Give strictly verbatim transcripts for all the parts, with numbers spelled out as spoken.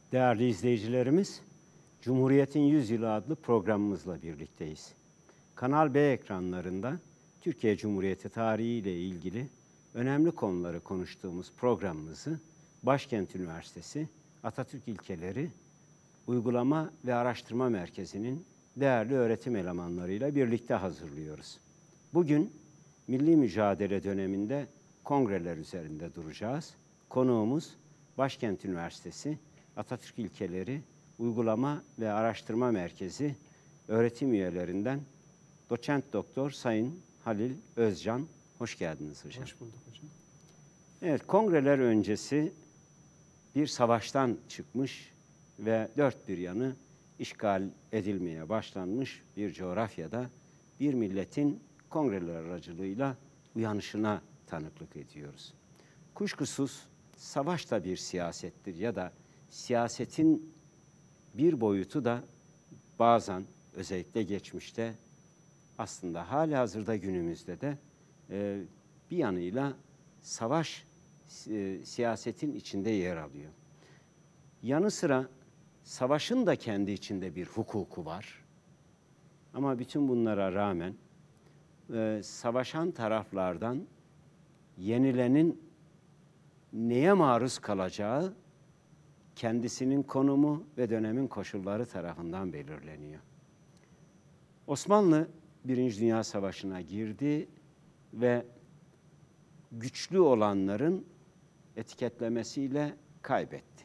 Değerli izleyicilerimiz, Cumhuriyet'in yüz Yılı adlı programımızla birlikteyiz. Kanal B ekranlarında Türkiye Cumhuriyeti tarihi ile ilgili önemli konuları konuştuğumuz programımızı Başkent Üniversitesi Atatürk İlkeleri Uygulama ve Araştırma Merkezi'nin değerli öğretim elemanlarıyla birlikte hazırlıyoruz. Bugün milli mücadele döneminde kongreler üzerinde duracağız. Konuğumuz Başkent Üniversitesi Atatürk İlkeleri Uygulama ve Araştırma Merkezi öğretim üyelerinden Doçent Doktor Sayın Halil Özcan. Hoş geldiniz hocam. Hoş bulduk hocam. Evet, kongreler öncesi bir savaştan çıkmış ve dört bir yanı işgal edilmeye başlanmış bir coğrafyada bir milletin kongreler aracılığıyla uyanışına tanıklık ediyoruz. Kuşkusuz savaş da bir siyasettir ya da siyasetin bir boyutu da bazen özellikle geçmişte aslında halihazırda günümüzde de e, bir yanıyla savaş e, siyasetin içinde yer alıyor. Yanı sıra savaşın da kendi içinde bir hukuku var. Ama bütün bunlara rağmen e, savaşan taraflardan yenilenin neye maruz kalacağı kendisinin konumu ve dönemin koşulları tarafından belirleniyor. Osmanlı Birinci Dünya Savaşı'na girdi ve güçlü olanların etiketlemesiyle kaybetti.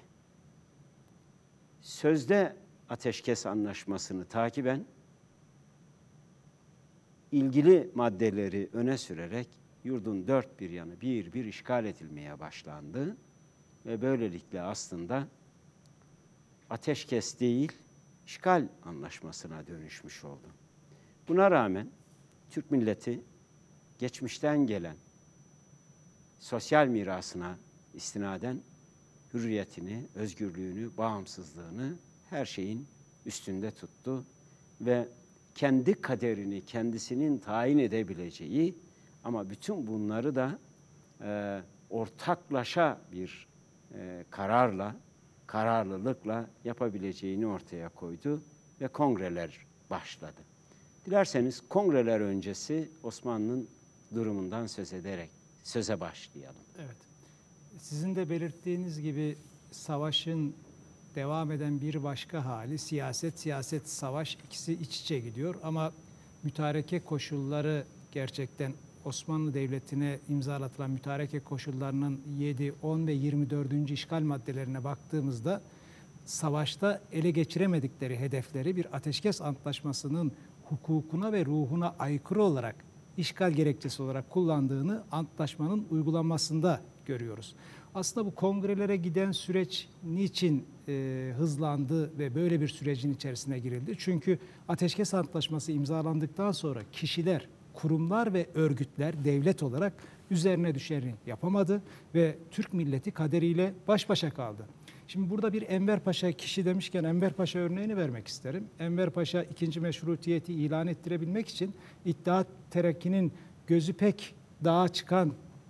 Sözde ateşkes anlaşmasını takiben ilgili maddeleri öne sürerek yurdun dört bir yanı bir bir işgal edilmeye başlandı ve böylelikle aslında ateşkes değil, işgal anlaşmasına dönüşmüş oldu. Buna rağmen Türk milleti geçmişten gelen sosyal mirasına istinaden hürriyetini, özgürlüğünü, bağımsızlığını her şeyin üstünde tuttu ve kendi kaderini kendisinin tayin edebileceği ama bütün bunları da e, ortaklaşa bir e, kararla, kararlılıkla yapabileceğini ortaya koydu ve kongreler başladı. Dilerseniz kongreler öncesi Osmanlı'nın durumundan söz ederek söze başlayalım. Evet. Sizin de belirttiğiniz gibi savaşın devam eden bir başka hali siyaset, siyaset, savaş ikisi iç içe gidiyor ama mütareke koşulları gerçekten Osmanlı Devleti'ne imzalatılan mütareke koşullarının yedi, on ve yirmi dördüncü işgal maddelerine baktığımızda savaşta ele geçiremedikleri hedefleri bir ateşkes antlaşmasının hukukuna ve ruhuna aykırı olarak işgal gerekçesi olarak kullandığını antlaşmanın uygulanmasında görüyoruz. Aslında bu kongrelere giden süreç niçin e, hızlandı ve böyle bir sürecin içerisine girildi? Çünkü ateşkes antlaşması imzalandıktan sonra kişiler, kurumlar ve örgütler devlet olarak üzerine düşeni yapamadı ve Türk milleti kaderiyle baş başa kaldı. Şimdi burada bir Enver Paşa, kişi demişken Enver Paşa örneğini vermek isterim. Enver Paşa ikinci meşrutiyeti ilan ettirebilmek için İttihat Terakki'nin gözü pek dağa çıkan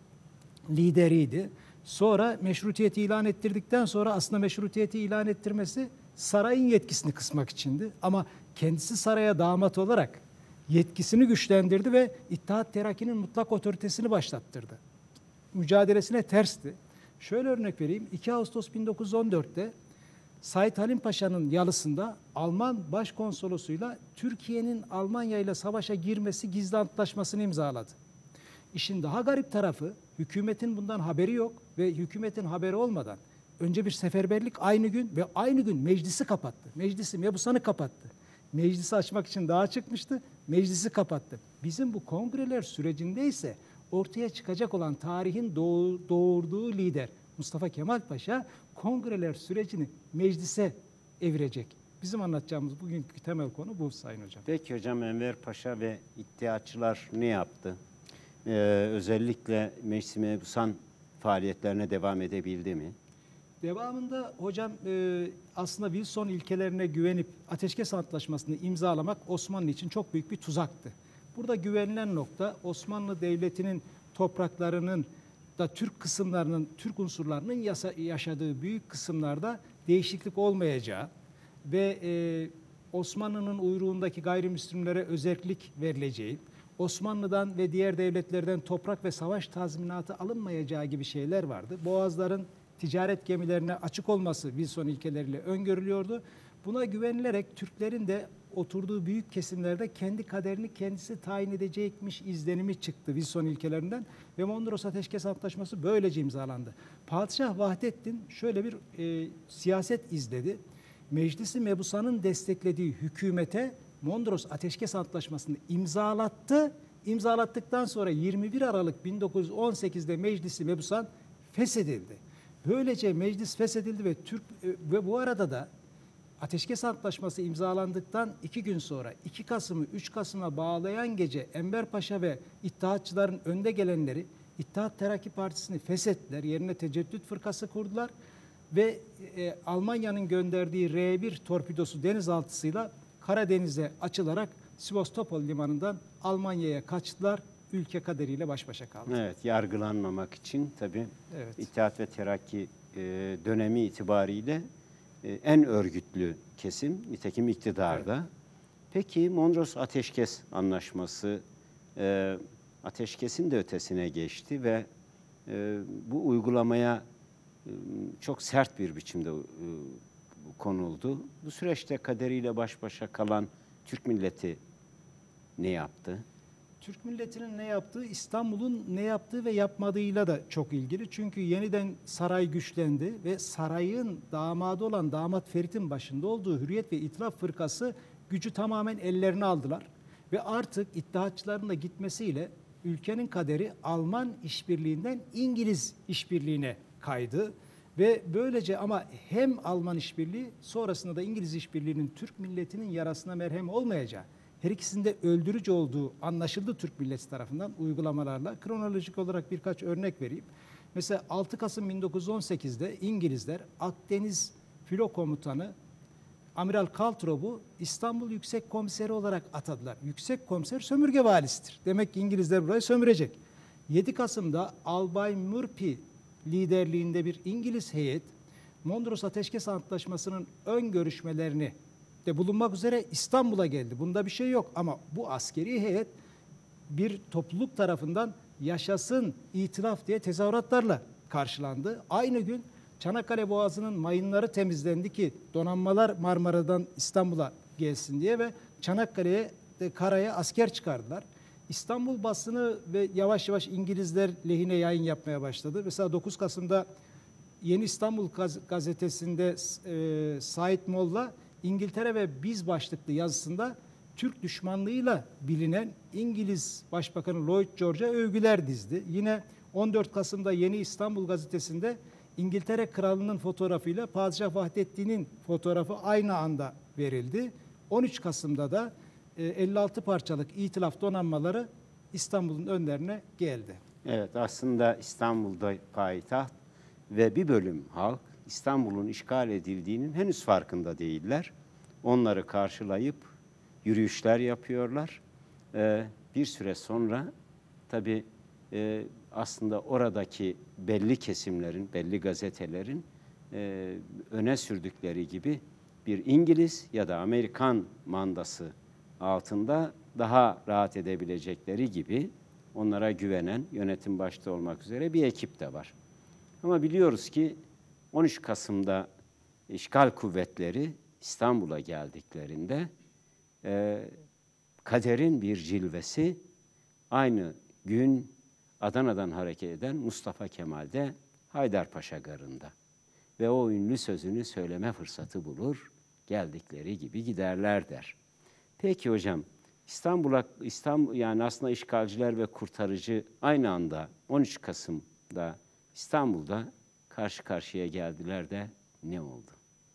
lideriydi. Sonra meşrutiyeti ilan ettirdikten sonra aslında meşrutiyeti ilan ettirmesi sarayın yetkisini kısmak içindi. Ama kendisi saraya damat olarak yetkisini güçlendirdi ve İttihat Terakki'nin mutlak otoritesini başlattırdı. Mücadelesine tersti. Şöyle örnek vereyim. iki Ağustos bin dokuz yüz on dört'te Said Halim Paşa'nın yalısında Alman başkonsolosuyla Türkiye'nin Almanya ile savaşa girmesi gizli antlaşmasını imzaladı. İşin daha garip tarafı hükümetin bundan haberi yok ve hükümetin haberi olmadan önce bir seferberlik aynı gün ve aynı gün meclisi kapattı. Meclisi mebusanı kapattı. Meclisi açmak için dağa çıkmıştı, meclisi kapattı. Bizim bu kongreler sürecinde ise ortaya çıkacak olan tarihin doğurduğu lider Mustafa Kemal Paşa kongreler sürecini meclise evirecek. Bizim anlatacağımız bugünkü temel konu bu Sayın Hocam. Peki hocam, Enver Paşa ve İttihatçılar ne yaptı? Ee, özellikle Meclis-i Mebusan faaliyetlerine devam edebildi mi? Devamında hocam e, aslında Wilson ilkelerine güvenip ateşkes antlaşmasını imzalamak Osmanlı için çok büyük bir tuzaktı. Burada güvenilen nokta Osmanlı Devleti'nin topraklarının da Türk kısımlarının, Türk unsurlarının yasa, yaşadığı büyük kısımlarda değişiklik olmayacağı ve e, Osmanlı'nın uyruğundaki gayrimüslimlere özellik verileceği, Osmanlı'dan ve diğer devletlerden toprak ve savaş tazminatı alınmayacağı gibi şeyler vardı. Boğazların ticaret gemilerine açık olması Wilson ilkeleriyle öngörülüyordu. Buna güvenilerek Türklerin de oturduğu büyük kesimlerde kendi kaderini kendisi tayin edecekmiş izlenimi çıktı Wilson ilkelerinden ve Mondros Ateşkes Antlaşması böylece imzalandı. Padişah Vahdettin şöyle bir e, siyaset izledi. Meclisi Mebusan'ın desteklediği hükümete Mondros Ateşkes Antlaşması'nı imzalattı. İmzalattıktan sonra yirmi bir Aralık bin dokuz yüz on sekiz'de Meclisi Mebusan feshedildi. Böylece meclis feshedildi ve Türk ve bu arada da Ateşkes Antlaşması imzalandıktan iki gün sonra iki Kasım'ı üç Kasım'a bağlayan gece Enver Paşa ve İttihatçıların önde gelenleri İttihat Terakki Partisi'ni feshettiler. Yerine Teceddüt Fırkası kurdular ve e, Almanya'nın gönderdiği R bir torpidosu denizaltısıyla Karadeniz'e açılarak Sivastopol limanından Almanya'ya kaçtılar. Ülke kaderiyle baş başa kaldı. Evet, yargılanmamak için tabii Evet. İttihat ve Terakki e, dönemi itibariyle e, en örgütlü kesim, nitekim iktidarda. Evet. Peki Mondros Ateşkes Anlaşması e, ateşkesin de ötesine geçti ve e, bu uygulamaya e, çok sert bir biçimde e, konuldu. Bu süreçte kaderiyle baş başa kalan Türk milleti ne yaptı? Türk milletinin ne yaptığı, İstanbul'un ne yaptığı ve yapmadığıyla da çok ilgili. Çünkü yeniden saray güçlendi ve sarayın damadı olan damat Ferit'in başında olduğu Hürriyet ve İtilaf Fırkası gücü tamamen ellerine aldılar. Ve artık İttihatçıların da gitmesiyle ülkenin kaderi Alman işbirliğinden İngiliz işbirliğine kaydı. Ve böylece ama hem Alman işbirliği sonrasında da İngiliz işbirliğinin Türk milletinin yarasına merhem olmayacağı, her ikisinde öldürücü olduğu anlaşıldı Türk milleti tarafından uygulamalarla. Kronolojik olarak birkaç örnek vereyim. Mesela altı Kasım bin dokuz yüz on sekiz'de İngilizler Akdeniz Filo Komutanı Amiral Caltrop'u İstanbul Yüksek Komiseri olarak atadılar. Yüksek Komiser sömürge valisidir. Demek ki İngilizler burayı sömürecek. yedi Kasım'da Albay Murphy liderliğinde bir İngiliz heyet Mondros Ateşkes Antlaşması'nın ön görüşmelerini de bulunmak üzere İstanbul'a geldi. Bunda bir şey yok ama bu askeri heyet bir topluluk tarafından yaşasın itilaf diye tezahüratlarla karşılandı. Aynı gün Çanakkale Boğazı'nın mayınları temizlendi ki donanmalar Marmara'dan İstanbul'a gelsin diye ve Çanakkale'ye de karaya asker çıkardılar. İstanbul basını ve yavaş yavaş İngilizler lehine yayın yapmaya başladı. Mesela dokuz Kasım'da Yeni İstanbul gazetesinde e, Said Molla İngiltere ve Biz başlıklı yazısında Türk düşmanlığıyla bilinen İngiliz Başbakanı Lloyd George'a övgüler dizdi. Yine on dört Kasım'da Yeni İstanbul gazetesinde İngiltere Kralı'nın fotoğrafıyla Padişah Vahdettin'in fotoğrafı aynı anda verildi. on üç Kasım'da da elli altı parçalık itilaf donanmaları İstanbul'un önlerine geldi. Evet, aslında İstanbul'da payitaht ve bir bölüm halk İstanbul'un işgal edildiğinin henüz farkında değiller. Onları karşılayıp yürüyüşler yapıyorlar. Ee, bir süre sonra tabii e, aslında oradaki belli kesimlerin, belli gazetelerin e, öne sürdükleri gibi bir İngiliz ya da Amerikan mandası altında daha rahat edebilecekleri gibi onlara güvenen, yönetim başta olmak üzere bir ekip de var. Ama biliyoruz ki on üç Kasım'da işgal kuvvetleri İstanbul'a geldiklerinde e, kaderin bir cilvesi aynı gün Adana'dan hareket eden Mustafa Kemal'de Haydarpaşa Garı'nda. Ve o ünlü sözünü söyleme fırsatı bulur, geldikleri gibi giderler der. Peki hocam, İstanbul'a İstanbul yani aslında işgalciler ve kurtarıcı aynı anda on üç Kasım'da İstanbul'da karşı karşıya geldiler de ne oldu?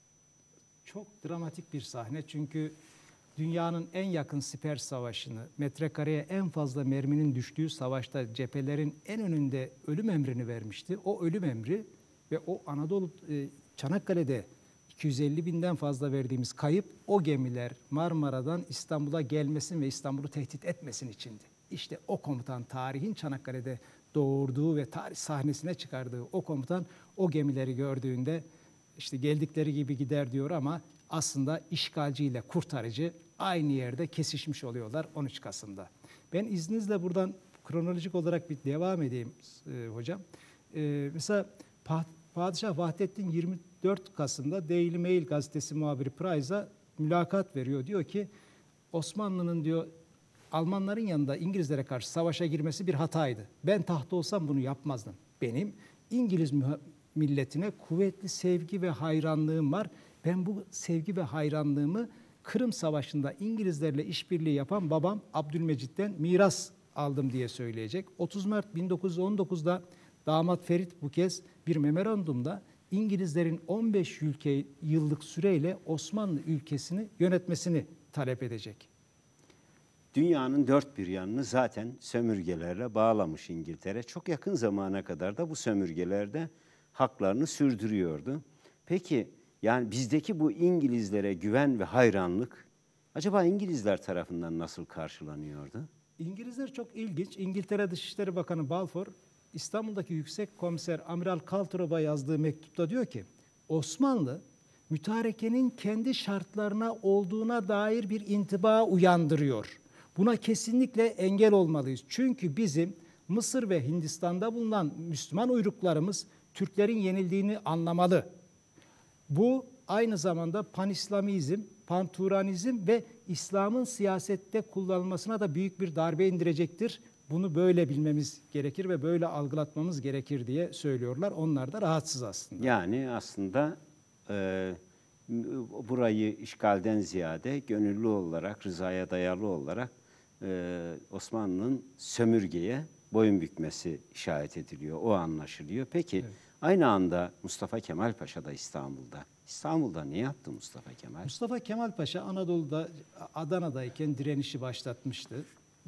Çok dramatik bir sahne çünkü dünyanın en yakın siper savaşını, metrekareye en fazla merminin düştüğü savaşta cephelerin en önünde ölüm emrini vermişti. O ölüm emri ve o Anadolu Çanakkale'de iki yüz elli binden fazla verdiğimiz kayıp o gemiler Marmara'dan İstanbul'a gelmesin ve İstanbul'u tehdit etmesin içindi. İşte o komutan tarihin Çanakkale'de doğurduğu ve tarih sahnesine çıkardığı o komutan o gemileri gördüğünde işte geldikleri gibi gider diyor ama aslında işgalci ile kurtarıcı aynı yerde kesişmiş oluyorlar on üç Kasım'da. Ben izninizle buradan kronolojik olarak bir devam edeyim e, hocam. E, mesela Padişah Vahdettin yirmi dört Kasım'da Daily Mail gazetesi muhabiri Price'a mülakat veriyor. Diyor ki Osmanlı'nın diyor Almanların yanında İngilizlere karşı savaşa girmesi bir hataydı. Ben tahtta olsam bunu yapmazdım. Benim İngiliz milletine kuvvetli sevgi ve hayranlığım var. Ben bu sevgi ve hayranlığımı Kırım Savaşı'nda İngilizlerle işbirliği yapan babam Abdülmecit'ten miras aldım diye söyleyecek. otuz Mart bin dokuz yüz on dokuz'da damat Ferit bu kez bir memorandumda İngilizlerin on beş ülke yıllık süreyle Osmanlı ülkesini yönetmesini talep edecek. Dünyanın dört bir yanını zaten sömürgelerle bağlamış İngiltere. Çok yakın zamana kadar da bu sömürgelerde haklarını sürdürüyordu. Peki yani bizdeki bu İngilizlere güven ve hayranlık acaba İngilizler tarafından nasıl karşılanıyordu? İngilizler çok ilginç. İngiltere Dışişleri Bakanı Balfour İstanbul'daki Yüksek Komiser Amiral Kaltrop'a yazdığı mektupta diyor ki Osmanlı mütarekenin kendi şartlarına olduğuna dair bir intiba uyandırıyor. Buna kesinlikle engel olmalıyız. Çünkü bizim Mısır ve Hindistan'da bulunan Müslüman uyruklarımız Türklerin yenildiğini anlamalı. Bu aynı zamanda panislamizm, panturanizm ve İslam'ın siyasette kullanılmasına da büyük bir darbe indirecektir. Bunu böyle bilmemiz gerekir ve böyle algılatmamız gerekir diye söylüyorlar. Onlar da rahatsız aslında. Yani aslında e, burayı işgalden ziyade gönüllü olarak, rızaya dayalı olarak e, Osmanlı'nın sömürgeye boyun bükmesi işaret ediliyor. O anlaşılıyor. Peki evet. Aynı anda Mustafa Kemal Paşa da İstanbul'da. İstanbul'da ne yaptı Mustafa Kemal? Mustafa Kemal Paşa Anadolu'da, Adana'dayken direnişi başlatmıştı.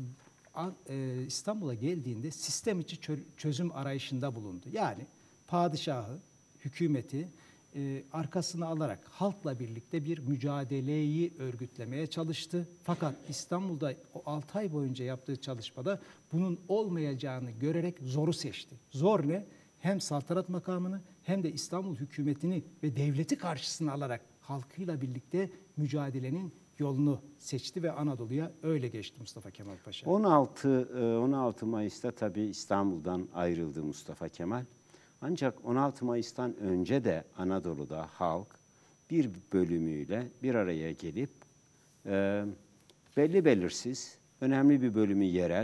İstanbul'a geldiğinde sistem içi çözüm arayışında bulundu. Yani padişahı, hükümeti e, arkasına alarak halkla birlikte bir mücadeleyi örgütlemeye çalıştı. Fakat İstanbul'da o altı ay boyunca yaptığı çalışmada bunun olmayacağını görerek zoru seçti. Zor ne? Hem saltanat makamını hem de İstanbul hükümetini ve devleti karşısına alarak halkıyla birlikte mücadelenin yolunu seçti ve Anadolu'ya öyle geçti Mustafa Kemal Paşa. on altı on altı Mayıs'ta tabii İstanbul'dan ayrıldı Mustafa Kemal. Ancak on altı Mayıs'tan önce de Anadolu'da halk bir bölümüyle bir araya gelip e, belli belirsiz, önemli bir bölümü yerel,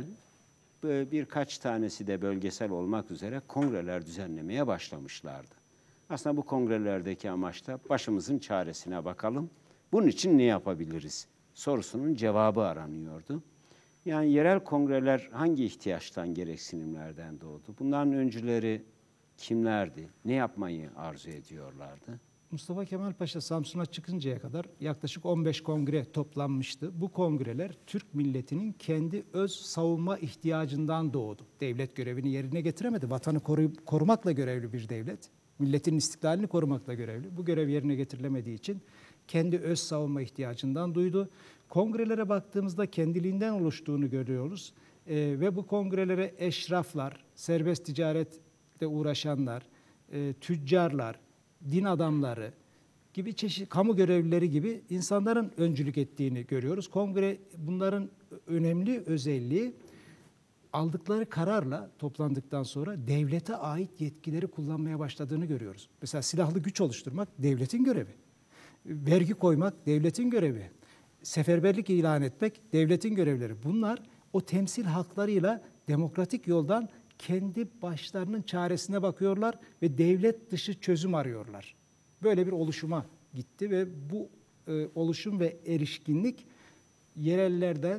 birkaç tanesi de bölgesel olmak üzere kongreler düzenlemeye başlamışlardı. Aslında bu kongrelerdeki amaç da başımızın çaresine bakalım. Bunun için ne yapabiliriz sorusunun cevabı aranıyordu. Yani yerel kongreler hangi ihtiyaçtan, gereksinimlerden doğdu? Bunların öncüleri kimlerdi? Ne yapmayı arzu ediyorlardı? Mustafa Kemal Paşa Samsun'a çıkıncaya kadar yaklaşık on beş kongre toplanmıştı. Bu kongreler Türk milletinin kendi öz savunma ihtiyacından doğdu. Devlet görevini yerine getiremedi. Vatanı koruyup, korumakla görevli bir devlet. Milletin istiklalini korumakla görevli. Bu görev yerine getirilemediği için kendi öz savunma ihtiyacından duydu. Kongrelere baktığımızda kendiliğinden oluştuğunu görüyoruz. Ee, ve bu kongrelere eşraflar, serbest ticaretle uğraşanlar, e, tüccarlar, din adamları gibi çeşitli kamu görevlileri gibi insanların öncülük ettiğini görüyoruz. Kongre bunların önemli özelliği aldıkları kararla toplandıktan sonra devlete ait yetkileri kullanmaya başladığını görüyoruz. Mesela silahlı güç oluşturmak devletin görevi. Vergi koymak devletin görevi. Seferberlik ilan etmek devletin görevleri. Bunlar o temsil haklarıyla demokratik yoldan kendi başlarının çaresine bakıyorlar ve devlet dışı çözüm arıyorlar. Böyle bir oluşuma gitti ve bu e, oluşum ve erişkinlik yerellerden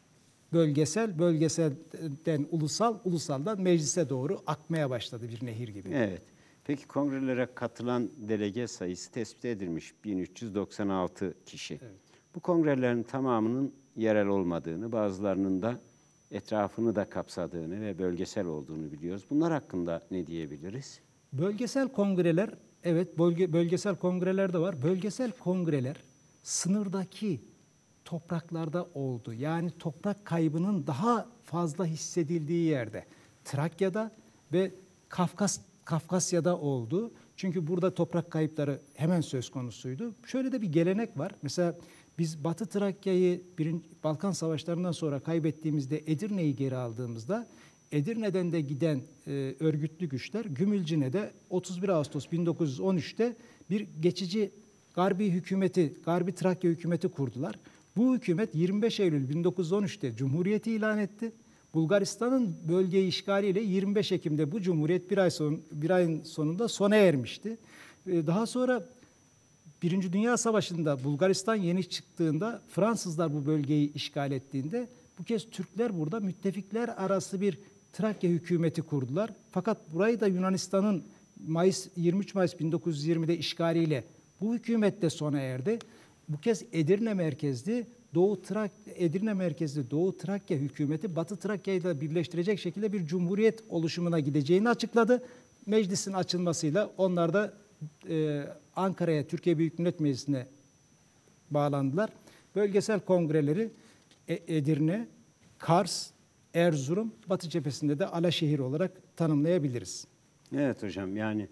bölgesel, bölgeselden ulusal, ulusaldan meclise doğru akmaya başladı bir nehir gibi. Evet. Peki kongrelere katılan delege sayısı tespit edilmiş bin üç yüz doksan altı kişi. Evet. Bu kongrelerin tamamının yerel olmadığını, bazılarının da etrafını da kapsadığını ve bölgesel olduğunu biliyoruz. Bunlar hakkında ne diyebiliriz? Bölgesel kongreler, evet bölge, bölgesel kongreler de var. Bölgesel kongreler sınırdaki topraklarda oldu. Yani toprak kaybının daha fazla hissedildiği yerde. Trakya'da ve Kafkas Kafkasya'da oldu. Çünkü burada toprak kayıpları hemen söz konusuydu. Şöyle de bir gelenek var. Mesela biz Batı Trakya'yı birinci Balkan Savaşları'ndan sonra kaybettiğimizde, Edirne'yi geri aldığımızda, Edirne'den de giden e, örgütlü güçler Gümülcine'de otuz bir Ağustos bin dokuz yüz on üç'te bir geçici Garbi hükümeti, Garbi Trakya hükümeti kurdular. Bu hükümet yirmi beş Eylül bin dokuz yüz on üç'te Cumhuriyeti ilan etti. Bulgaristan'ın bölgeyi işgaliyle yirmi beş Ekim'de bu Cumhuriyet bir ay son, bir ayın sonunda sona ermişti. Daha sonra Birinci Dünya Savaşı'nda Bulgaristan yeni çıktığında, Fransızlar bu bölgeyi işgal ettiğinde bu kez Türkler burada müttefikler arası bir Trakya hükümeti kurdular. Fakat burayı da Yunanistan'ın Mayıs yirmi üç Mayıs bin dokuz yüz yirmi'de işgaliyle bu hükümet de sona erdi. Bu kez Edirne merkezli Doğu Trak Edirne merkezli Doğu Trakya hükümeti Batı Trakya'yı da birleştirecek şekilde bir cumhuriyet oluşumuna gideceğini açıkladı. Meclisin açılmasıyla onlar da e, Ankara'ya, Türkiye Büyük Millet Meclisi'ne bağlandılar. Bölgesel kongreleri e Edirne, Kars, Erzurum, Batı cephesinde de Alaşehir olarak tanımlayabiliriz. Evet hocam, yani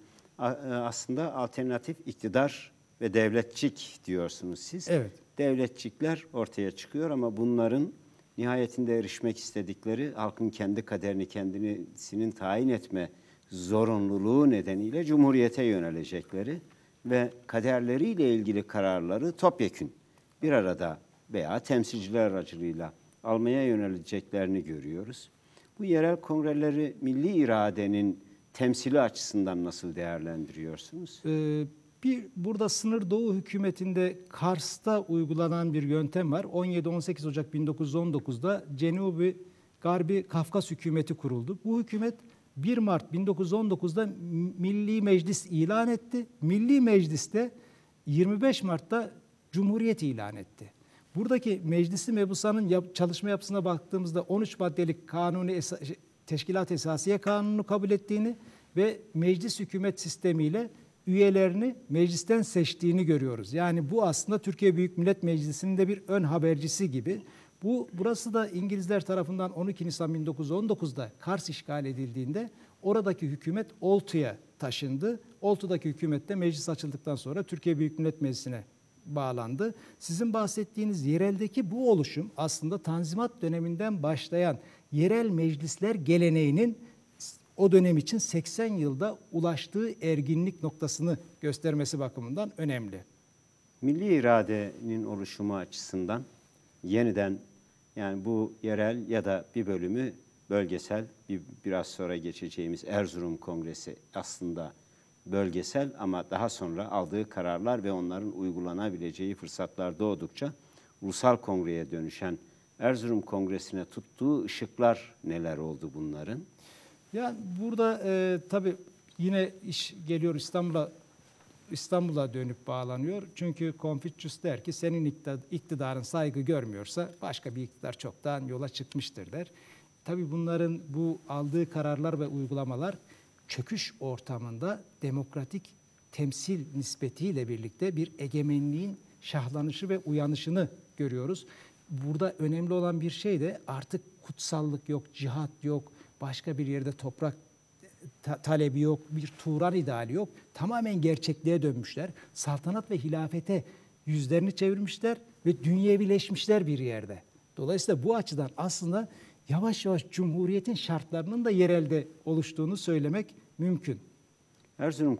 aslında alternatif iktidar ve devletçik diyorsunuz siz. Evet. Devletçikler ortaya çıkıyor ama bunların nihayetinde erişmek istedikleri halkın kendi kaderini kendisinin tayin etme zorunluluğu nedeniyle cumhuriyete yönelecekleri ve kaderleriyle ilgili kararları topyekün bir arada veya temsilciler aracılığıyla almaya yöneleceklerini görüyoruz. Bu yerel kongreleri milli iradenin temsili açısından nasıl değerlendiriyorsunuz? Ee, bir burada Sınır Doğu hükümetinde Kars'ta uygulanan bir yöntem var. on yedi on sekiz Ocak bin dokuz yüz on dokuz'da Cenubi Garbi Kafkas hükümeti kuruldu. Bu hükümet bir Mart bin dokuz yüz on dokuz'da Milli Meclis ilan etti. Milli Meclis'te yirmi beş Mart'ta Cumhuriyet ilan etti. Buradaki Meclisi Mebusan'ın yap, çalışma yapısına baktığımızda on üç maddelik kanuni esa, Teşkilat Esasiye Kanunu kabul ettiğini ve meclis hükümet sistemiyle üyelerini meclisten seçtiğini görüyoruz. Yani bu aslında Türkiye Büyük Millet Meclisi'nin de bir ön habercisi gibi. Bu burası da İngilizler tarafından on iki Nisan bin dokuz yüz on dokuz'da Kars işgal edildiğinde oradaki hükümet Oltu'ya taşındı. Oltu'daki hükümet de meclis açıldıktan sonra Türkiye Büyük Millet Meclisi'ne bağlandı. Sizin bahsettiğiniz yereldeki bu oluşum aslında Tanzimat döneminden başlayan yerel meclisler geleneğinin o dönem için seksen yılda ulaştığı erginlik noktasını göstermesi bakımından önemli. Milli iradenin oluşumu açısından yeniden, yani bu yerel ya da bir bölümü bölgesel, bir, biraz sonra geçeceğimiz Erzurum Kongresi aslında bölgesel ama daha sonra aldığı kararlar ve onların uygulanabileceği fırsatlar doğdukça ulusal kongreye dönüşen Erzurum Kongresi'ne tuttuğu ışıklar neler oldu bunların? Yani burada e, tabii yine iş geliyor İstanbul'a İstanbul'a dönüp bağlanıyor. Çünkü Confucius der ki senin iktidarın saygı görmüyorsa başka bir iktidar çoktan yola çıkmıştır der. Tabii bunların bu aldığı kararlar ve uygulamalar çöküş ortamında demokratik temsil nispetiyle birlikte bir egemenliğin şahlanışı ve uyanışını görüyoruz. Burada önemli olan bir şey de artık kutsallık yok, cihat yok, başka bir yerde toprak ta- talebi yok, bir Turan ideali yok. Tamamen gerçekliğe dönmüşler. Saltanat ve hilafete yüzlerini çevirmişler ve dünyevileşmişler bir yerde. Dolayısıyla bu açıdan aslında yavaş yavaş Cumhuriyet'in şartlarının da yerelde oluştuğunu söylemek mümkün. Erzurum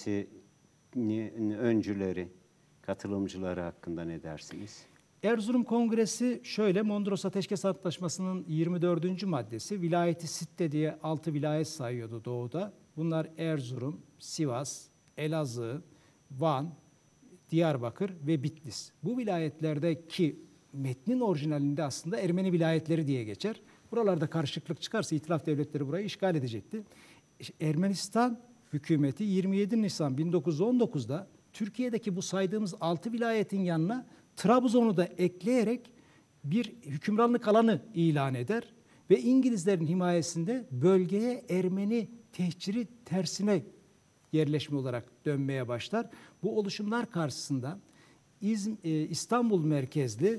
Kongresi'nin öncüleri, katılımcıları hakkında ne dersiniz? Erzurum Kongresi şöyle, Mondros Ateşkes Antlaşması'nın yirmi dördüncü maddesi vilayeti sitte diye altı vilayet sayıyordu doğuda. Bunlar Erzurum, Sivas, Elazığ, Van, Diyarbakır ve Bitlis. Bu vilayetlerdeki metnin orijinalinde aslında Ermeni vilayetleri diye geçer. Buralarda karışıklık çıkarsa İtilaf devletleri burayı işgal edecekti. Ermenistan hükümeti yirmi yedi Nisan bin dokuz yüz on dokuz'da Türkiye'deki bu saydığımız altı vilayetin yanına Trabzon'u da ekleyerek bir hükümranlık alanı ilan eder ve İngilizlerin himayesinde bölgeye Ermeni tehciri tersine yerleşme olarak dönmeye başlar. Bu oluşumlar karşısında İzm, e, İstanbul merkezli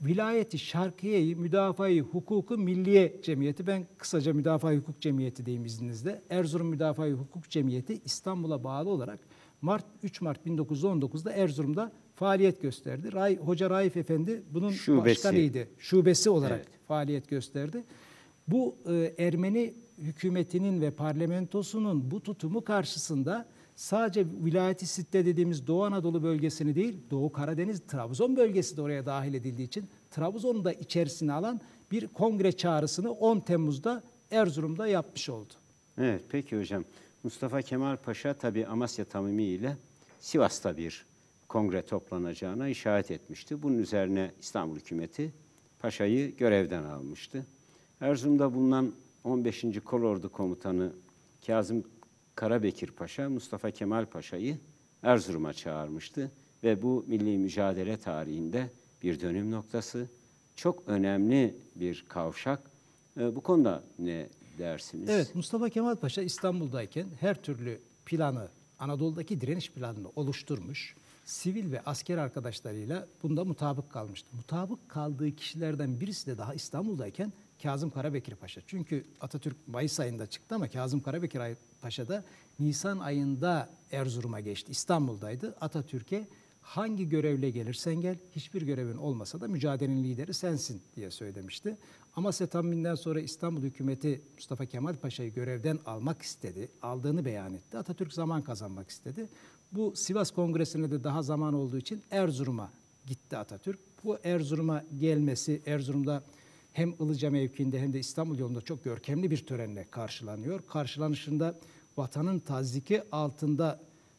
Vilayeti Şarkiye-i Müdafaa-i Hukuku Milliye Cemiyeti, ben kısaca Müdafaa-i Hukuk Cemiyeti diyeyim izninizle. Erzurum Müdafaa-i Hukuk Cemiyeti İstanbul'a bağlı olarak Mart üç Mart bin dokuz yüz on dokuz'da Erzurum'da faaliyet gösterdi. Ray, Hoca Raif Efendi bunun Şubesi. başkanıydı. Şubesi olarak Evet. faaliyet gösterdi. Bu e, Ermeni hükümetinin ve parlamentosunun bu tutumu karşısında sadece Vilayet-i Sitte dediğimiz Doğu Anadolu bölgesini değil, Doğu Karadeniz, Trabzon bölgesi de oraya dahil edildiği için Trabzon'u da içerisine alan bir kongre çağrısını on Temmuz'da Erzurum'da yapmış oldu. Evet, peki hocam. Mustafa Kemal Paşa tabii Amasya Tamimi ile Sivas'ta bir kongre toplanacağına işaret etmişti. Bunun üzerine İstanbul hükümeti Paşa'yı görevden almıştı. Erzurum'da bulunan on beşinci Kolordu Komutanı Kazım Karabekir Paşa, Mustafa Kemal Paşa'yı Erzurum'a çağırmıştı ve bu milli mücadele tarihinde bir dönüm noktası, çok önemli bir kavşak. E, bu konuda ne dersiniz? Evet, Mustafa Kemal Paşa İstanbul'dayken her türlü planı, Anadolu'daki direniş planını oluşturmuş, sivil ve asker arkadaşlarıyla bunda mutabık kalmıştı. Mutabık kaldığı kişilerden birisi de daha İstanbul'dayken Kazım Karabekir Paşa. Çünkü Atatürk Mayıs ayında çıktı ama Kazım Karabekir Paşa da Nisan ayında Erzurum'a geçti. İstanbul'daydı. Atatürk'e hangi görevle gelirsen gel, hiçbir görevin olmasa da mücadelenin lideri sensin diye söylemişti. Amasya Tamimi'nden sonra İstanbul hükümeti Mustafa Kemal Paşa'yı görevden almak istedi. Aldığını beyan etti. Atatürk zaman kazanmak istedi. Bu Sivas Kongresi'ne de daha zaman olduğu için Erzurum'a gitti Atatürk. Bu Erzurum'a gelmesi, Erzurum'da hem Ilıca mevkiinde hem de İstanbul yolunda çok görkemli bir törenle karşılanıyor. Karşılanışında vatanın tazyiki altında,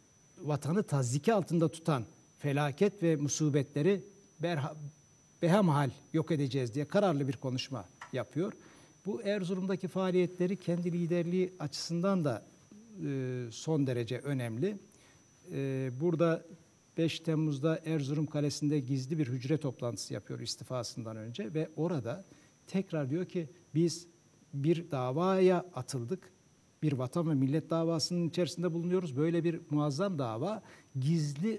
vatanı tazyiki altında tutan felaket ve musibetleri berha, behemhal yok edeceğiz diye kararlı bir konuşma yapıyor. Bu Erzurum'daki faaliyetleri kendi liderliği açısından da e, son derece önemli. E, burada beş Temmuz'da Erzurum Kalesi'nde gizli bir hücre toplantısı yapıyor istifasından önce ve orada tekrar diyor ki biz bir davaya atıldık. Bir vatan ve millet davasının içerisinde bulunuyoruz. Böyle bir muazzam dava gizli,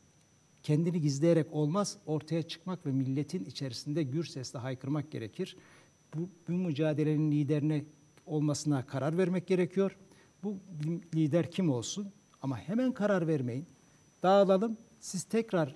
kendini gizleyerek olmaz, ortaya çıkmak ve milletin içerisinde gür sesle haykırmak gerekir. Bu, bu mücadelenin liderine olmasına karar vermek gerekiyor. Bu lider kim olsun? Ama hemen karar vermeyin. Dağılalım, siz tekrar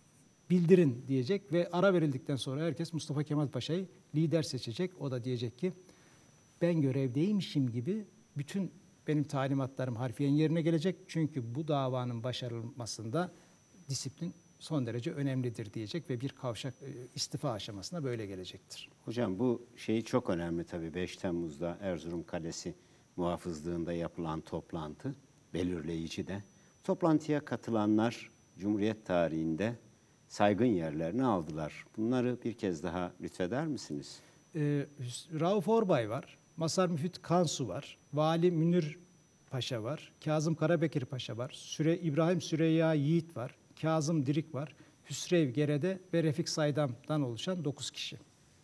bildirin diyecek ve ara verildikten sonra herkes Mustafa Kemal Paşa'yı lider seçecek. O da diyecek ki ben görevdeymişim gibi bütün benim talimatlarım harfiyen yerine gelecek. Çünkü bu davanın başarılmasında disiplin son derece önemlidir diyecek ve bir kavşak istifa aşamasına böyle gelecektir. Hocam bu şey çok önemli tabii. beş Temmuz'da Erzurum Kalesi muhafızlığında yapılan toplantı belirleyici de. Toplantıya katılanlar Cumhuriyet tarihinde saygın yerlerini aldılar. Bunları bir kez daha lütfeder misiniz? Ee, Rauf Orbay var, Mazhar Müfit Kansu var, Vali Münir Paşa var, Kazım Karabekir Paşa var, Süre, İbrahim Süreyya Yiğit var, Kazım Dirik var, Hüsrev Gerede ve Refik Saydam'dan oluşan dokuz kişi.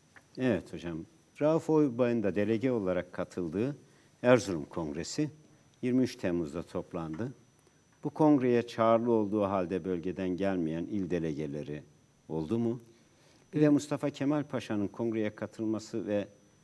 Evet hocam. Rauf Orbay'ın da delege olarak katıldığı Erzurum Kongresi yirmi üç Temmuz'da toplandı. Bu kongreye çağrılı olduğu halde bölgeden gelmeyen il delegeleri oldu mu? Bir de Mustafa Kemal Paşa'nın kongreye katılması ve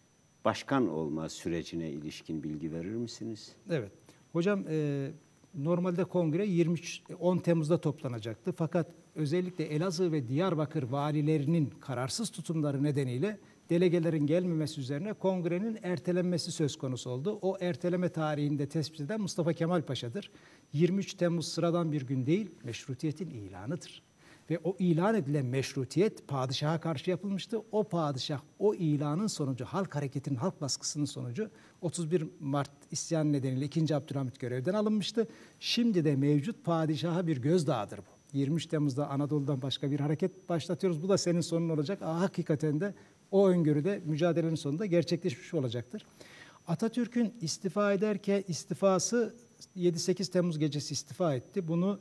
başkan olma sürecine ilişkin bilgi verir misiniz? Evet. Hocam e, normalde kongre yirmi üç on Temmuz'da toplanacaktı. Fakat özellikle Elazığ ve Diyarbakır valilerinin kararsız tutumları nedeniyle delegelerin gelmemesi üzerine kongrenin ertelenmesi söz konusu oldu. O erteleme tarihinde tespit eden Mustafa Kemal Paşa'dır. yirmi üç Temmuz sıradan bir gün değil, meşrutiyetin ilanıdır. Ve o ilan edilen meşrutiyet padişaha karşı yapılmıştı. O padişah o ilanın sonucu, halk hareketinin, halk baskısının sonucu otuz bir Mart isyan nedeniyle ikinci. Abdülhamit görevden alınmıştı. Şimdi de mevcut padişaha bir gözdağıdır bu. yirmi üç Temmuz'da Anadolu'dan başka bir hareket başlatıyoruz. Bu da senin sonun olacak. Aa, hakikaten de o öngörüde mücadelenin sonunda gerçekleşmiş olacaktır. Atatürk'ün istifa ederken istifası yedi sekiz Temmuz gecesi istifa etti. Bunu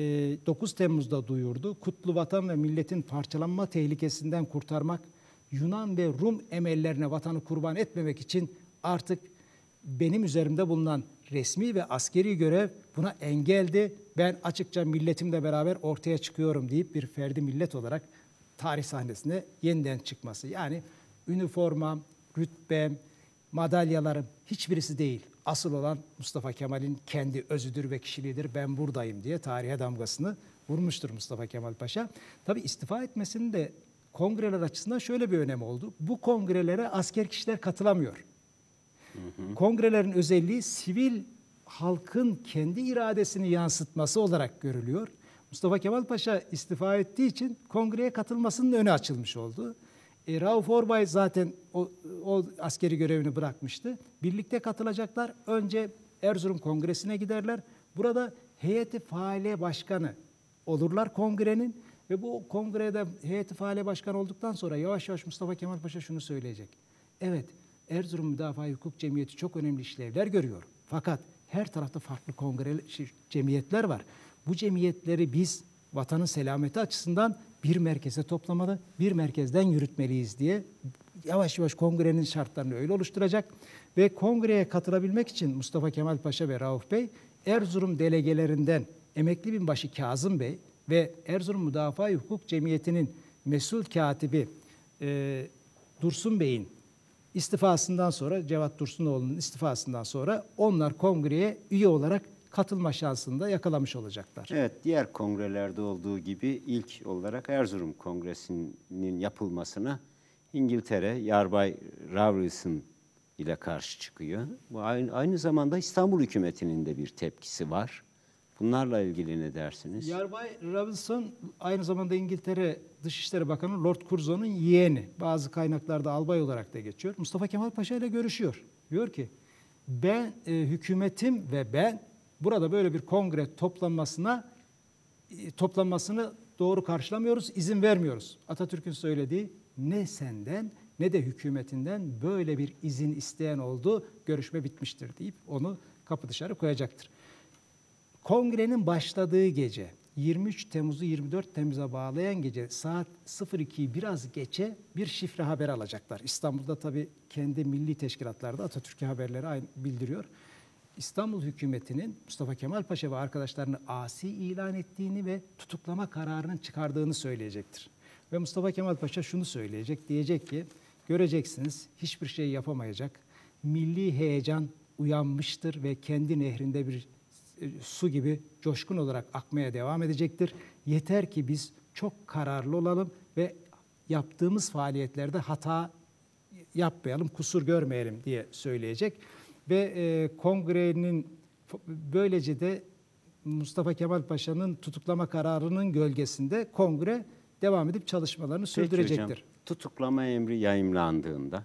dokuz Temmuz'da duyurdu. Kutlu vatan ve milletin parçalanma tehlikesinden kurtarmak, Yunan ve Rum emellerine vatanı kurban etmemek için artık benim üzerimde bulunan resmi ve askeri görev buna engeldi. Ben açıkça milletimle beraber ortaya çıkıyorum deyip bir ferdi millet olarak tarih sahnesine yeniden çıkması. Yani üniformam, rütbem, madalyalarım hiçbirisi değil. Asıl olan Mustafa Kemal'in kendi özüdür ve kişiliğidir. Ben buradayım diye tarihe damgasını vurmuştur Mustafa Kemal Paşa. Tabii istifa etmesinin de kongreler açısından şöyle bir önemi oldu. Bu kongrelere asker kişiler katılamıyor. Hı hı. Kongrelerin özelliği sivil halkın kendi iradesini yansıtması olarak görülüyor. Mustafa Kemal Paşa istifa ettiği için kongreye katılmasının önü açılmış oldu. E, Rauf Orbay zaten o, o askeri görevini bırakmıştı. Birlikte katılacaklar. Önce Erzurum Kongresi'ne giderler. Burada heyeti faaliye başkanı olurlar kongrenin ve bu kongrede heyeti faaliye başkanı olduktan sonra yavaş yavaş Mustafa Kemal Paşa şunu söyleyecek. Evet, Erzurum Müdafaa Hukuk Cemiyeti çok önemli işlevler görüyor. Fakat her tarafta farklı kongre cemiyetler var. Bu cemiyetleri biz vatanın selameti açısından bir merkeze toplamalı, bir merkezden yürütmeliyiz diye yavaş yavaş kongrenin şartlarını öyle oluşturacak ve kongreye katılabilmek için Mustafa Kemal Paşa ve Rauf Bey Erzurum delegelerinden emekli binbaşı Kazım Bey ve Erzurum Müdafaa Hukuk Cemiyeti'nin mesul katibi e, Dursun Bey'in istifasından sonra, Cevat Dursunoğlu'nun istifasından sonra onlar kongreye üye olarak katılma şansını da yakalamış olacaklar. Evet, diğer kongrelerde olduğu gibi ilk olarak Erzurum Kongresi'nin yapılmasına İngiltere Yarbay Rawlinson ile karşı çıkıyor. Bu aynı, aynı zamanda İstanbul hükümetinin de bir tepkisi var. Bunlarla ilgili ne dersiniz? Yarbay Rawlinson aynı zamanda İngiltere Dışişleri Bakanı Lord Curzon'un yeğeni. Bazı kaynaklarda albay olarak da geçiyor. Mustafa Kemal Paşa ile görüşüyor. Diyor ki ben e, hükümetim ve ben burada böyle bir kongre toplanmasına e, toplanmasını doğru karşılamıyoruz, izin vermiyoruz. Atatürk'ün söylediği ne senden ne de hükümetinden böyle bir izin isteyen oldu, görüşme bitmiştir deyip onu kapı dışarı koyacaktır. Kongrenin başladığı gece, yirmi üç Temmuz'u yirmi dört Temmuz'a bağlayan gece saat sıfır ikiyi biraz geçe bir şifre haber alacaklar. İstanbul'da tabii kendi milli teşkilatlarda Atatürk'e haberleri aynı bildiriyor. İstanbul hükümetinin Mustafa Kemal Paşa ve arkadaşlarını asi ilan ettiğini ve tutuklama kararının çıkardığını söyleyecektir. Ve Mustafa Kemal Paşa şunu söyleyecek, diyecek ki göreceksiniz hiçbir şey yapamayacak. Milli heyecan uyanmıştır ve kendi nehrinde bir su gibi coşkun olarak akmaya devam edecektir. Yeter ki biz çok kararlı olalım ve yaptığımız faaliyetlerde hata yapmayalım, kusur görmeyelim diye söyleyecek. Ve e, kongrenin böylece de Mustafa Kemal Paşa'nın tutuklama kararının gölgesinde kongre devam edip çalışmalarını sürdürecektir. Peki hocam, tutuklama emri yayımlandığında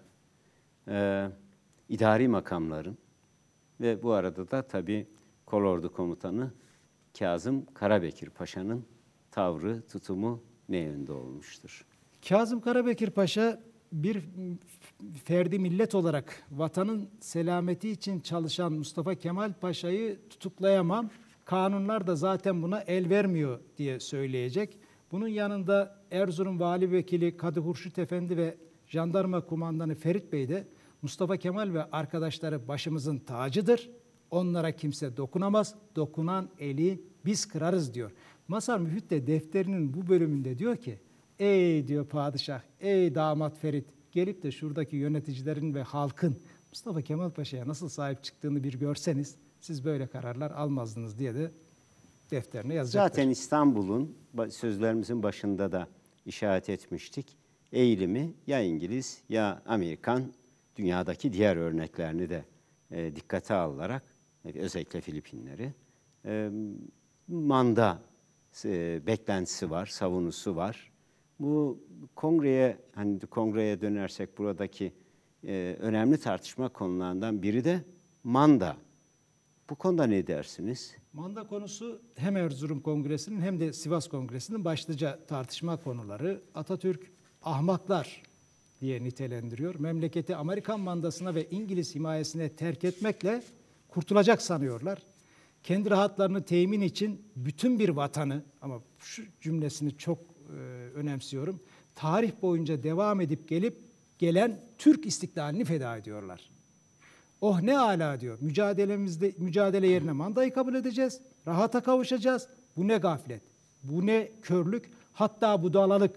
e, idari makamların ve bu arada da tabii Kolordu Komutanı Kazım Karabekir Paşa'nın tavrı, tutumu ne yönde olmuştur? Kazım Karabekir Paşa bir ferdi millet olarak vatanın selameti için çalışan Mustafa Kemal Paşa'yı tutuklayamam, kanunlar da zaten buna el vermiyor diye söyleyecek. Bunun yanında Erzurum Vali Vekili Kadı Hurşit Efendi ve Jandarma Kumandanı Ferit Bey de Mustafa Kemal ve arkadaşları başımızın tacıdır. Onlara kimse dokunamaz, dokunan eli biz kırarız diyor. Mazhar Müfit de defterinin bu bölümünde diyor ki, ey diyor padişah, ey damat Ferit, gelip de şuradaki yöneticilerin ve halkın Mustafa Kemal Paşa'ya nasıl sahip çıktığını bir görseniz, siz böyle kararlar almazdınız diye de defterine yazacaktır. Zaten İstanbul'un sözlerimizin başında da işaret etmiştik. Eğilimi ya İngiliz ya Amerikan, dünyadaki diğer örneklerini de e, dikkate alınarak, özellikle Filipinleri, e, manda e, beklentisi var, savunusu var. Bu kongreye, hani kongreye dönersek buradaki e, önemli tartışma konularından biri de manda. Bu konuda ne dersiniz? Manda konusu hem Erzurum Kongresi'nin hem de Sivas Kongresi'nin başlıca tartışma konuları. Atatürk ahmaklar diye nitelendiriyor. Memleketi Amerikan mandasına ve İngiliz himayesine terk etmekle kurtulacak sanıyorlar. Kendi rahatlarını temin için bütün bir vatanı, ama şu cümlesini çok e, önemsiyorum, tarih boyunca devam edip gelip gelen Türk istiklalini feda ediyorlar. Oh ne âlâ diyor. Mücadelemizde mücadele yerine mandayı kabul edeceğiz. Rahata kavuşacağız. Bu ne gaflet. Bu ne körlük. Hatta budalalık.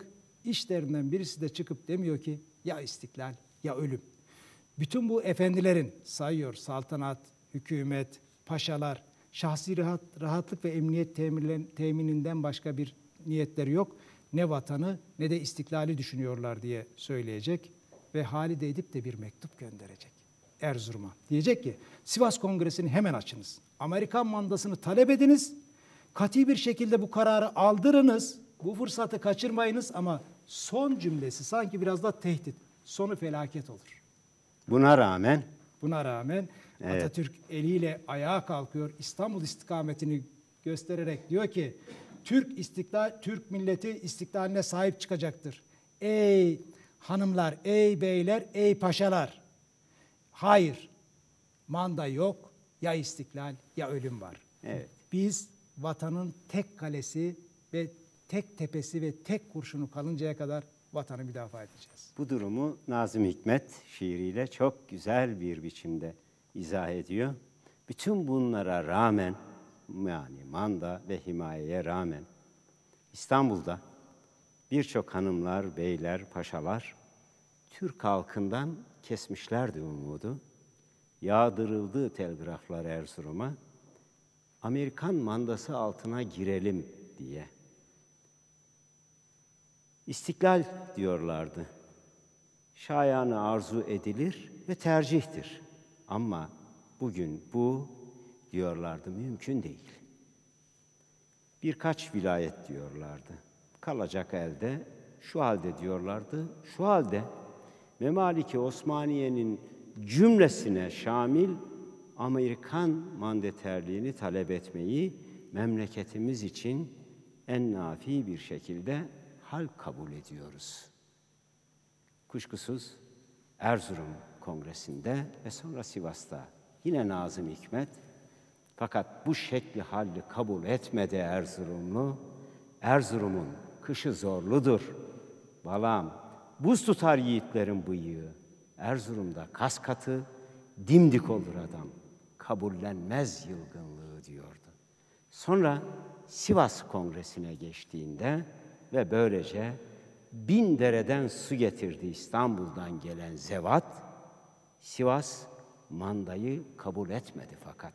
İşlerinden birisi de çıkıp demiyor ki ya istiklal ya ölüm. Bütün bu efendilerin sayıyor saltanat, hükümet, paşalar, şahsi rahat, rahatlık ve emniyet temininden başka bir niyetleri yok. Ne vatanı ne de istiklali düşünüyorlar diye söyleyecek ve Halide Edip de bir mektup gönderecek Erzurum'a. Diyecek ki Sivas Kongresi'ni hemen açınız. Amerikan mandasını talep ediniz. Kati bir şekilde bu kararı aldırınız. Bu fırsatı kaçırmayınız ama son cümlesi sanki biraz da tehdit. Sonu felaket olur. Buna rağmen Buna rağmen evet. Atatürk eliyle ayağa kalkıyor. İstanbul istikametini göstererek diyor ki Türk istiklal, Türk milleti istiklaline sahip çıkacaktır. Ey hanımlar, ey beyler, ey paşalar. Hayır, manda yok, ya istiklal ya ölüm var. Evet. Biz vatanın tek kalesi ve tek tepesi ve tek kurşunu kalıncaya kadar vatanı müdafaa edeceğiz. Bu durumu Nazım Hikmet şiiriyle çok güzel bir biçimde izah ediyor. Bütün bunlara rağmen, yani manda ve himayeye rağmen İstanbul'da birçok hanımlar, beyler, paşalar Türk halkından kesmişlerdi umudu. Yağdırıldı telgraflar Erzurum'a. Amerikan mandası altına girelim diye. İstiklal diyorlardı. Şayanı arzu edilir ve tercihtir. Ama bugün bu diyorlardı mümkün değil. Birkaç vilayet diyorlardı. Kalacak elde şu halde diyorlardı. Şu halde Memaliki Osmaniye'nin cümlesine şamil Amerikan mandaterliğini talep etmeyi memleketimiz için en nafi bir şekilde hal kabul ediyoruz. Kuşkusuz Erzurum Kongresi'nde ve sonra Sivas'ta yine Nazım Hikmet, fakat bu şekli halli kabul etmedi Erzurumlu. Erzurum'un kışı zorludur. Balam, buz tutar yiğitlerin bıyığı. Erzurum'da kas katı, dimdik olur adam. Kabullenmez yılgınlığı diyordu. Sonra Sivas Kongresi'ne geçtiğinde ve böylece bin dereden su getirdi İstanbul'dan gelen zevat, Sivas mandayı kabul etmedi fakat.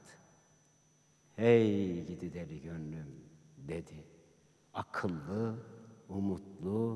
Hey gidi deli gönlüm dedi. Akıllı, umutlu,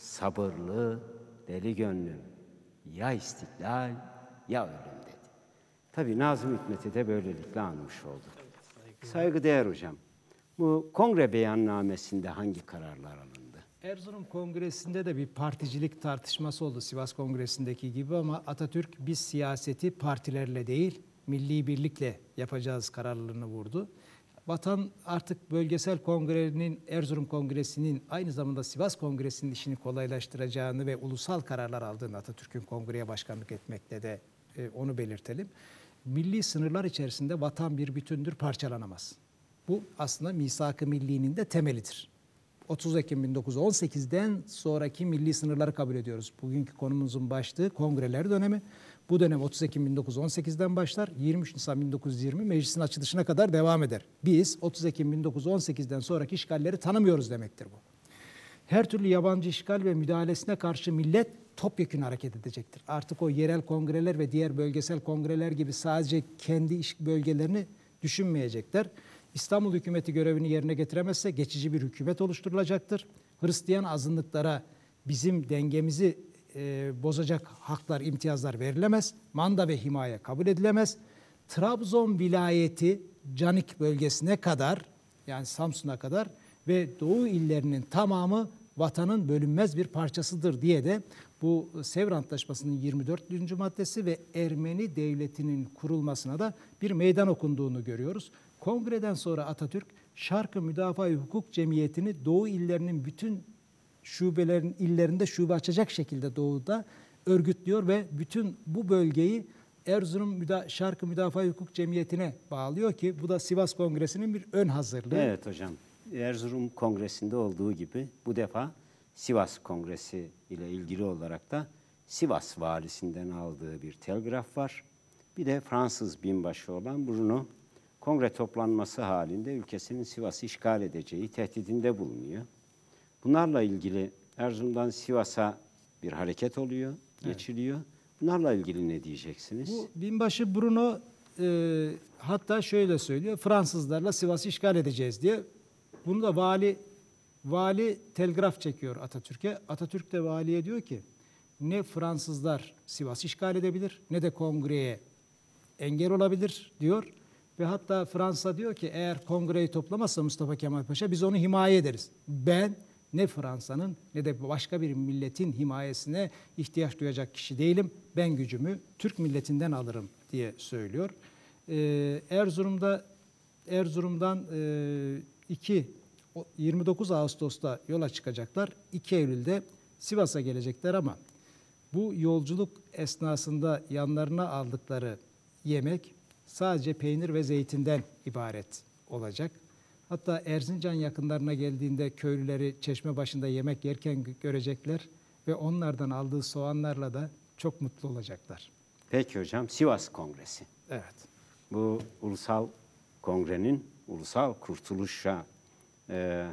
sabırlı deli gönlüm. Ya istiklal ya ölüm dedi. Tabii Nazım Hikmet'i de böylelikle anmış olduk. Saygıdeğer hocam, bu kongre beyannamesinde hangi kararlar alındı? Erzurum Kongresi'nde de bir particilik tartışması oldu Sivas Kongresi'ndeki gibi ama Atatürk biz siyaseti partilerle değil, milli birlikle yapacağız kararlarını vurdu. Vatan artık bölgesel kongrenin, Erzurum Kongresi'nin aynı zamanda Sivas Kongresi'nin işini kolaylaştıracağını ve ulusal kararlar aldığını Atatürk'ün kongreye başkanlık etmekle de e, onu belirtelim. Milli sınırlar içerisinde vatan bir bütündür, parçalanamaz. Bu aslında misak-ı millinin de temelidir. otuz Ekim bin dokuz yüz on sekizden sonraki milli sınırları kabul ediyoruz. Bugünkü konumuzun başlığı kongreler dönemi. Bu dönem otuz Ekim bin dokuz yüz on sekizden başlar, yirmi üç Nisan bin dokuz yüz yirmi meclisin açılışına kadar devam eder. Biz otuz Ekim bin dokuz yüz on sekizden sonraki işgalleri tanımıyoruz demektir bu. Her türlü yabancı işgal ve müdahalesine karşı millet topyekün hareket edecektir. Artık o yerel kongreler ve diğer bölgesel kongreler gibi sadece kendi iş bölgelerini düşünmeyecekler. İstanbul hükümeti görevini yerine getiremezse geçici bir hükümet oluşturulacaktır. Hristiyan azınlıklara bizim dengemizi e, bozacak haklar, imtiyazlar verilemez. Manda ve himaye kabul edilemez. Trabzon vilayeti Canik bölgesine kadar, yani Samsun'a kadar ve Doğu illerinin tamamı vatanın bölünmez bir parçasıdır diye de bu Sevr Antlaşması'nın yirmi dördüncü maddesi ve Ermeni devletinin kurulmasına da bir meydan okunduğunu görüyoruz. Kongreden sonra Atatürk Şarkı Müdafaa-i Hukuk Cemiyeti'ni Doğu illerinin bütün şubelerin illerinde şube açacak şekilde Doğu'da örgütlüyor ve bütün bu bölgeyi Erzurum Müda Şarkı Müdafaa-i Hukuk Cemiyeti'ne bağlıyor ki bu da Sivas Kongresi'nin bir ön hazırlığı. Evet hocam. Erzurum Kongresi'nde olduğu gibi bu defa Sivas Kongresi ile ilgili olarak da Sivas valisinden aldığı bir telgraf var. Bir de Fransız binbaşı olan Bruno kongre toplanması halinde ülkesinin Sivas'ı işgal edeceği tehdidinde bulunuyor. Bunlarla ilgili Erzurum'dan Sivas'a bir hareket oluyor, geçiliyor. Bunlarla ilgili ne diyeceksiniz? Bu binbaşı Bruno e, hatta şöyle söylüyor. Fransızlarla Sivas'ı işgal edeceğiz diye. Bunu da vali vali telgraf çekiyor Atatürk'e. Atatürk de valiye diyor ki ne Fransızlar Sivas'ı işgal edebilir ne de kongreye engel olabilir diyor. Ve hatta Fransa diyor ki eğer kongreyi toplamazsa Mustafa Kemal Paşa biz onu himaye ederiz. Ben ne Fransa'nın ne de başka bir milletin himayesine ihtiyaç duyacak kişi değilim. Ben gücümü Türk milletinden alırım diye söylüyor. Ee, Erzurum'da Erzurum'dan e, iki yirmi dokuz Ağustos'ta yola çıkacaklar. iki Eylül'de Sivas'a gelecekler ama bu yolculuk esnasında yanlarına aldıkları yemek sadece peynir ve zeytinden ibaret olacak. Hatta Erzincan yakınlarına geldiğinde köylüleri çeşme başında yemek yerken görecekler ve onlardan aldığı soğanlarla da çok mutlu olacaklar. Peki hocam, Sivas Kongresi. Evet. Bu ulusal kongrenin ulusal kurtuluşa e,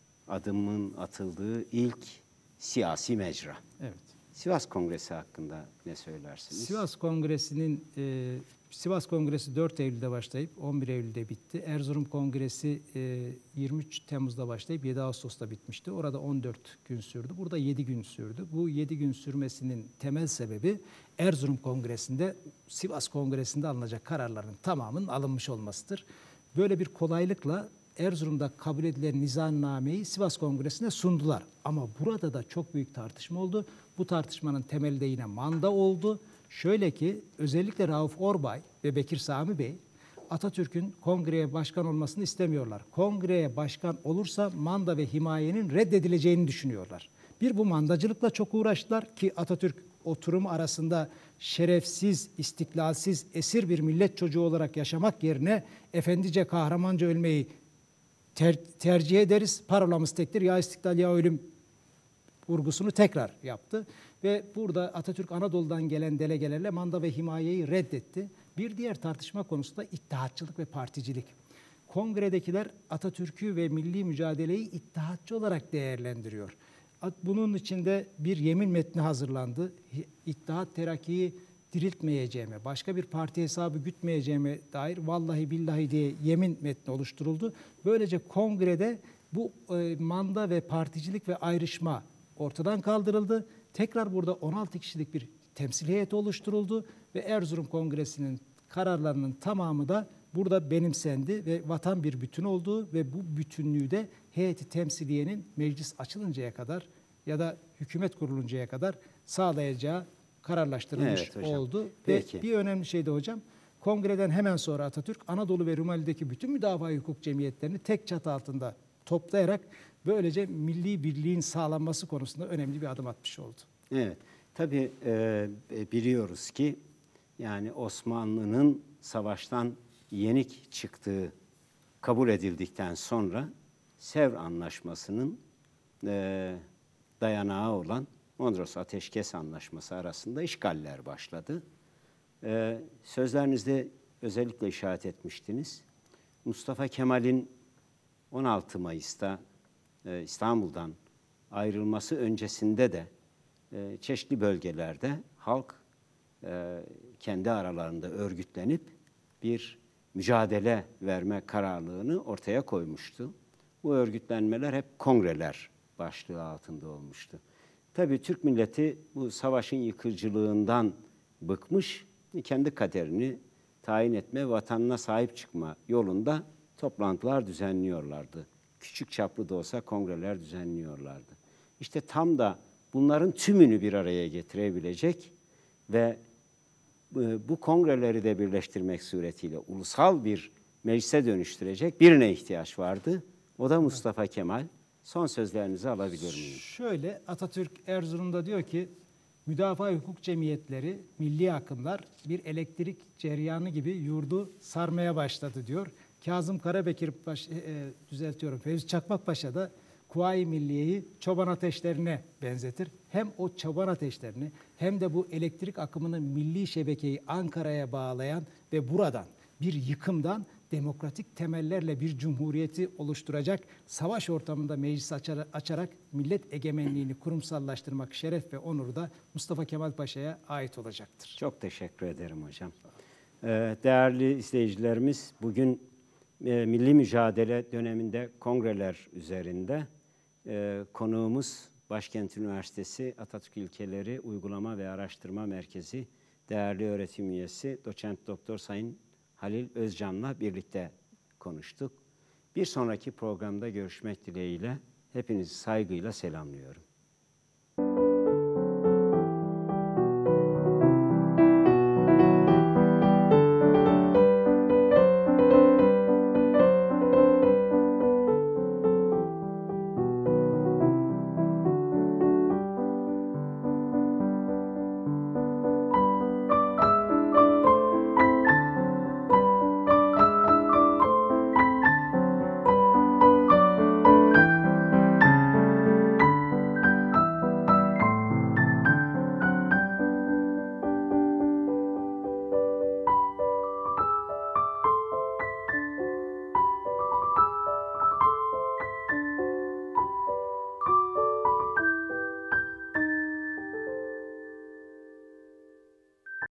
adımın atıldığı ilk siyasi mecra. Evet. Sivas Kongresi hakkında ne söylersiniz? Sivas Kongresi'nin e, Sivas Kongresi dört Eylül'de başlayıp on bir Eylül'de bitti. Erzurum Kongresi e, yirmi üç Temmuz'da başlayıp yedi Ağustos'ta bitmişti. Orada on dört gün sürdü. Burada yedi gün sürdü. Bu yedi gün sürmesinin temel sebebi Erzurum Kongresi'nde Sivas Kongresi'nde alınacak kararların tamamının alınmış olmasıdır. Böyle bir kolaylıkla Erzurum'da kabul edilen nizamnameyi Sivas Kongresi'ne sundular. Ama burada da çok büyük tartışma oldu. Bu tartışmanın temeli de yine manda oldu. Şöyle ki özellikle Rauf Orbay ve Bekir Sami Bey Atatürk'ün kongreye başkan olmasını istemiyorlar. Kongreye başkan olursa manda ve himayenin reddedileceğini düşünüyorlar. Bir bu mandacılıkla çok uğraştılar ki Atatürk oturum arasında şerefsiz, istiklalsiz, esir bir millet çocuğu olarak yaşamak yerine efendice, kahramanca ölmeyi ter tercih ederiz. Parolamız tektir, ya istiklal ya ölüm vurgusunu tekrar yaptı. Ve burada Atatürk Anadolu'dan gelen delegelerle manda ve himayeyi reddetti. Bir diğer tartışma konusu da ittihatçılık ve particilik. Kongredekiler Atatürk'ü ve milli mücadeleyi ittihatçı olarak değerlendiriyor. Bunun içinde bir yemin metni hazırlandı. İttihat Terakki'yi diriltmeyeceğime, başka bir parti hesabı gütmeyeceğime dair vallahi billahi diye yemin metni oluşturuldu. Böylece kongrede bu e, manda ve particilik ve ayrışma ortadan kaldırıldı. Tekrar burada on altı kişilik bir temsil heyeti oluşturuldu ve Erzurum Kongresi'nin kararlarının tamamı da burada benimsendi ve vatan bir bütün oldu ve bu bütünlüğü de heyeti temsiliyenin meclis açılıncaya kadar ya da hükümet kuruluncaya kadar sağlayacağı kararlaştırılmış Evet hocam. oldu. Peki. Ve bir önemli şey de hocam, kongreden hemen sonra Atatürk Anadolu ve Rumeli'deki bütün müdafaa hukuk cemiyetlerini tek çatı altında toplayarak böylece milli birliğin sağlanması konusunda önemli bir adım atmış oldu. Evet, tabii e, biliyoruz ki yani Osmanlı'nın savaştan yenik çıktığı kabul edildikten sonra Sevr Anlaşması'nın e, dayanağı olan Mondros Ateşkes Anlaşması arasında işgaller başladı. E, sözlerinizde özellikle işaret etmiştiniz. Mustafa Kemal'in on altı Mayıs'ta e, İstanbul'dan ayrılması öncesinde de e, çeşitli bölgelerde halk e, kendi aralarında örgütlenip bir mücadele verme kararlılığını ortaya koymuştu. Bu örgütlenmeler hep kongreler başlığı altında olmuştu. Tabii Türk milleti bu savaşın yıkıcılığından bıkmış, kendi kaderini tayin etme, vatanına sahip çıkma yolunda toplantılar düzenliyorlardı. Küçük çaplı da olsa kongreler düzenliyorlardı. İşte tam da bunların tümünü bir araya getirebilecek ve bu kongreleri de birleştirmek suretiyle ulusal bir meclise dönüştürecek birine ihtiyaç vardı. O da Mustafa Kemal. Son sözlerinizi alabilir miyim? Şöyle, Atatürk Erzurum'da diyor ki, müdafaa hukuk cemiyetleri, milli akımlar bir elektrik cereyanı gibi yurdu sarmaya başladı diyor. Kazım Karabekir Paşa, e, düzeltiyorum, Fevzi Çakmak Paşa da Kuvayi Milliye'yi çoban ateşlerine benzetir. Hem o çoban ateşlerini hem de bu elektrik akımının milli şebekeyi Ankara'ya bağlayan ve buradan bir yıkımdan demokratik temellerle bir cumhuriyeti oluşturacak, savaş ortamında meclis açarak millet egemenliğini kurumsallaştırmak şeref ve onuru da Mustafa Kemal Paşa'ya ait olacaktır. Çok teşekkür ederim hocam. Değerli izleyicilerimiz, bugün milli mücadele döneminde kongreler üzerinde konuğumuz Başkent Üniversitesi Atatürk İlkeleri Uygulama ve Araştırma Merkezi değerli öğretim üyesi Doçent Doktor Sayın Halil Özcan'la birlikte konuştuk. Bir sonraki programda görüşmek dileğiyle hepinizi saygıyla selamlıyorum.